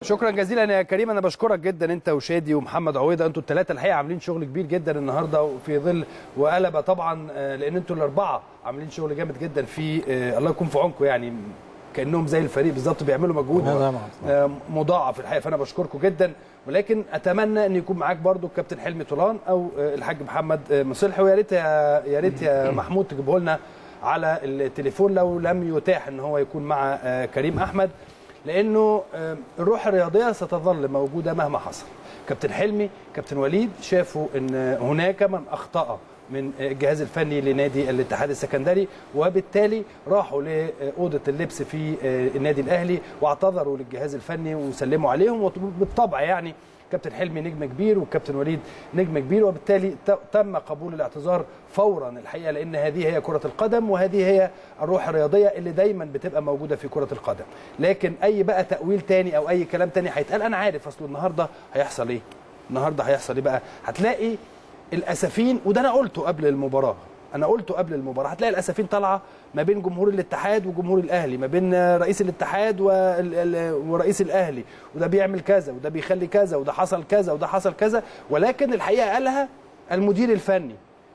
شكرا جزيلا يا كريم. انا بشكرك جدا انت وشادي ومحمد عويضه، انتوا الثلاثه الحقيقه عاملين شغل كبير جدا النهارده في ظل وقلبه طبعا، لان انتوا الاربعه عاملين شغل جامد جدا في الله يكون في عونكم، يعني كانهم زي الفريق بالظبط بيعملوا مجهود مضاعف الحقيقه، فانا بشكركم جدا. ولكن اتمنى ان يكون معاك برضو الكابتن حلمي طولان او الحاج محمد مصلحي، ويا ريت يا ريت يا محمود تجيبه لنا على التليفون لو لم يتاح ان هو يكون مع كريم احمد، لانه الروح الرياضيه ستظل موجوده مهما حصل. كابتن حلمي كابتن وليد شافوا ان هناك من اخطأ من الجهاز الفني لنادي الاتحاد السكندري، وبالتالي راحوا لاوضه اللبس في النادي الاهلي واعتذروا للجهاز الفني وسلموا عليهم. وبالطبع يعني كابتن حلمي نجم كبير والكابتن وليد نجم كبير، وبالتالي تم قبول الاعتذار فورا الحقيقه، لان هذه هي كره القدم وهذه هي الروح الرياضيه اللي دايما بتبقى موجوده في كره القدم. لكن اي بقى تاويل تاني او اي كلام تاني هيتقال، انا عارف اصل النهارده هيحصل ايه. النهارده هيحصل ايه بقى؟ هتلاقي الاسفين، وده انا قلته قبل المباراه، هتلاقي الاسفين طالعه ما بين جمهور الاتحاد وجمهور الاهلي، ما بين رئيس الاتحاد ورئيس الاهلي، وده بيعمل كذا وده بيخلي كذا وده حصل كذا وده حصل كذا، ولكن الحقيقه قالها المدير الفني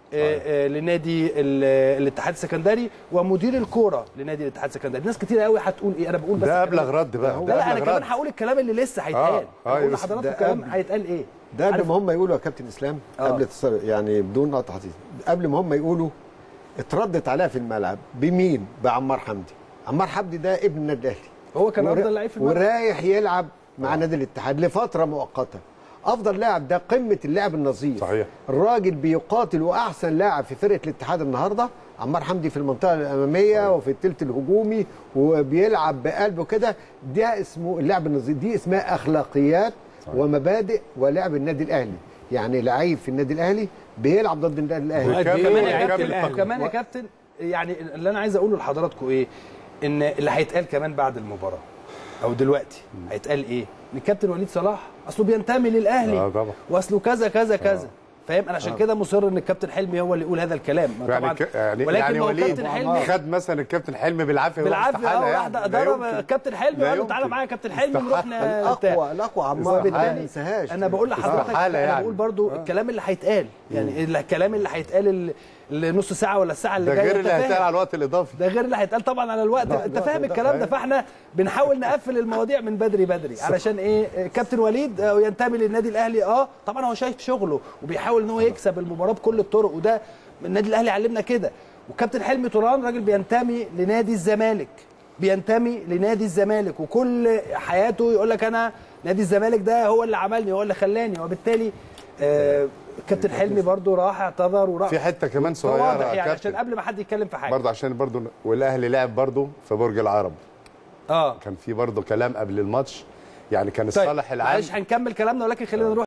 لنادي الاتحاد السكندري ومدير الكوره لنادي الاتحاد السكندري. ناس كتير قوي هتقول ايه، انا بقول بس ده ابلغ رد بقى. لا انا كمان هقول الكلام اللي لسه هيتقال، هقول لحضراتكم الكلام هيتقال ايه ده قبل ما هم يقولوا يا كابتن اسلام، قبل يعني بدون قطع حديث، قبل ما هم يقولوا اتردت عليها في الملعب بمين؟ بعمار حمدي. عمار حمدي ده ابن النادي الاهلي، هو كان افضل لعيب في الملعب ورايح يلعب مع نادي الاتحاد لفتره مؤقته. افضل لاعب، ده قمه اللعب النظيف. صحيح. الراجل بيقاتل، واحسن لاعب في فرقه الاتحاد النهارده عمار حمدي في المنطقه الاماميه. صحيح. وفي الثلث الهجومي وبيلعب بقلبه كده. ده اسمه اللعب النظيف، دي اسمها اخلاقيات. صحيح. ومبادئ ولعب النادي الاهلي. يعني لعيب في النادي الاهلي بيلعب ضد النادي الاهلي. وكمان يا كابتن يعني اللي انا عايز اقوله لحضراتكم ايه، ان اللي هيتقال كمان بعد المباراه او دلوقتي هيتقال ايه، ان الكابتن وليد صلاح اصله بينتمي للاهلي واصله كذا كذا كذا، فاهم؟ انا عشان كده مصر ان الكابتن حلمي هو اللي يقول هذا الكلام طبعا. يعني وليد خد مثلا الكابتن حلمي بالعافيه ضرب الكابتن حلمي وقال له تعالى معايا يا كابتن حلمي نروح الاقوى عمار ما ننساهاش. انا بقول لحضرتك انا بقول برضو الكلام اللي هيتقال، يعني الكلام اللي هيتقال النص ساعه ولا الساعه اللي جايه، ده غير اللي هيتقال على الوقت الاضافي، ده غير اللي هيتقال طبعا على الوقت. انت فاهم الكلام ده، فاحنا بنحاول نقفل المواضيع من بدري علشان ايه؟ كابتن وليد ينتمي للنادي الاهلي، طبعا هو شايف شغله وبيحاول ان هو يكسب المباراه بكل الطرق، وده النادي الاهلي علمنا كده. وكابتن حلمي طولان راجل بينتمي لنادي الزمالك، وكل حياته يقول لك انا نادي الزمالك ده هو اللي عملني، هو اللي خلاني، وبالتالي كابتن حلمي برضو راح اعتذر وراح في حته كمان صغيره يعني عشان قبل ما حد يتكلم في حاجه برضو، عشان برضو والاهلي لعب برضو في برج العرب. كان في برضو كلام قبل الماتش، يعني كان الصالح العام. معلش هنكمل كلامنا، ولكن خلينا نروح